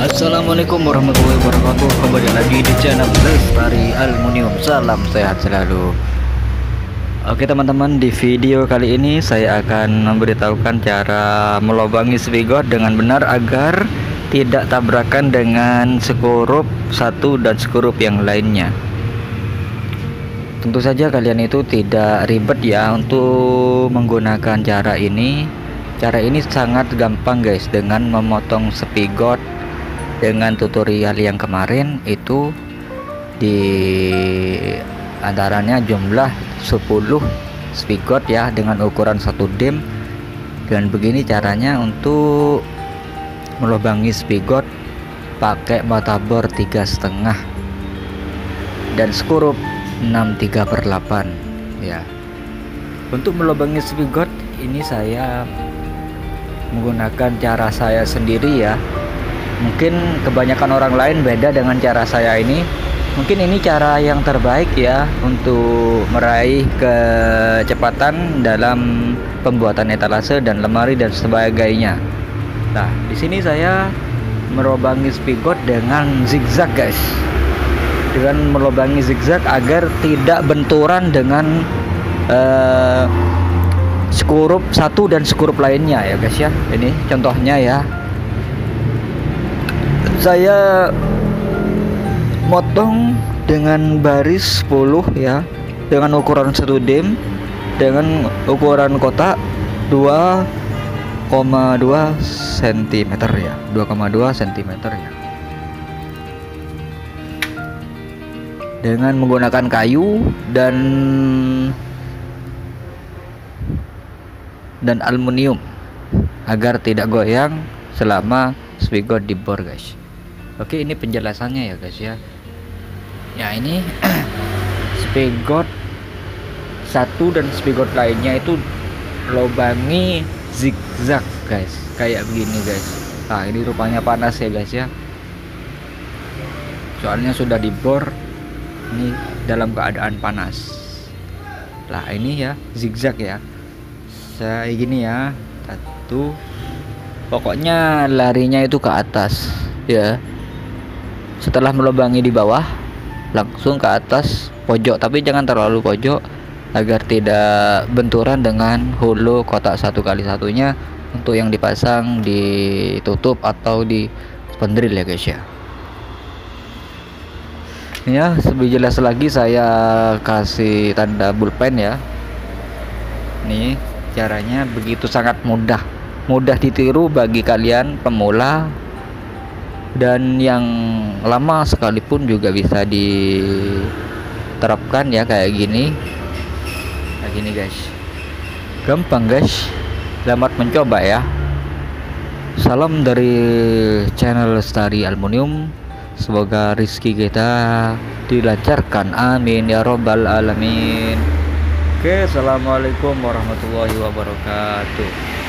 Assalamualaikum warahmatullahi wabarakatuh. Kembali lagi di channel Lestari Aluminium. Salam sehat selalu. Oke teman-teman, di video kali ini saya akan memberitahukan cara melubangi spigot dengan benar agar tidak tabrakan dengan skrup satu dan skrup yang lainnya. Tentu saja kalian itu tidak ribet ya untuk menggunakan cara ini. Cara ini sangat gampang guys, dengan memotong spigot. Dengan tutorial yang kemarin itu di antaranya jumlah 10 spigot ya dengan ukuran 1 dim, dan begini caranya untuk melubangi spigot pakai mata bor 3,5 dan skrup 6/3/8 ya. Untuk melubangi spigot ini saya menggunakan cara saya sendiri ya. Mungkin kebanyakan orang lain beda dengan cara saya ini. Mungkin ini cara yang terbaik ya untuk meraih kecepatan dalam pembuatan etalase dan lemari dan sebagainya. Nah, di sini saya melubangi spigot dengan zigzag guys. Dengan melubangi zigzag agar tidak benturan dengan skrup satu dan skrup lainnya ya guys ya. Ini contohnya ya. Saya motong dengan baris 10 ya, dengan ukuran 1 dim, dengan ukuran kotak 2,2 cm ya, 2,2 cm ya. Dengan menggunakan kayu dan aluminium agar tidak goyang selama spigot dibor guys. Oke, ini penjelasannya ya guys ya. Ya ini spigot satu dan spigot lainnya itu lubangi zigzag guys, kayak begini guys. Nah ini rupanya panas ya guys ya, soalnya sudah dibor ini dalam keadaan panas. Lah ini ya zigzag ya, saya gini ya, satu, pokoknya larinya itu ke atas ya. Setelah melubangi di bawah langsung ke atas pojok, tapi jangan terlalu pojok agar tidak benturan dengan hulu kotak 1x1-nya untuk yang dipasang ditutup atau di spandril ya guys ya. Ya, lebih jelas lagi saya kasih tanda bullpen ya. Nih caranya begitu sangat mudah ditiru bagi kalian pemula, dan yang lama sekalipun juga bisa diterapkan ya kayak gini. Kayak gini guys, gampang guys, selamat mencoba ya. Salam dari channel Lestari Aluminium, semoga rezeki kita dilancarkan, amin ya robbal alamin. Oke, assalamualaikum warahmatullahi wabarakatuh.